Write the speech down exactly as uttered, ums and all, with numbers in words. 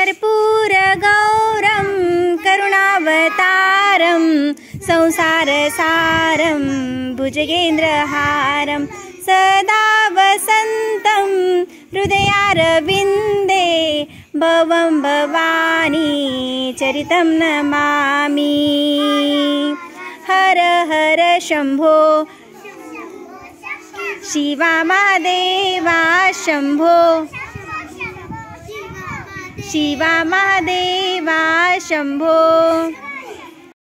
कर्पूरगौरं करुणावतारं संसारसारं भुजगेन्द्रहारं सदा वसन्तं हृदयारविन्दे भवं भवानी चरितं नमामि। हर हर शम्भो शिवा महादेवा शम्भो शिवा महादेवा शम्भो।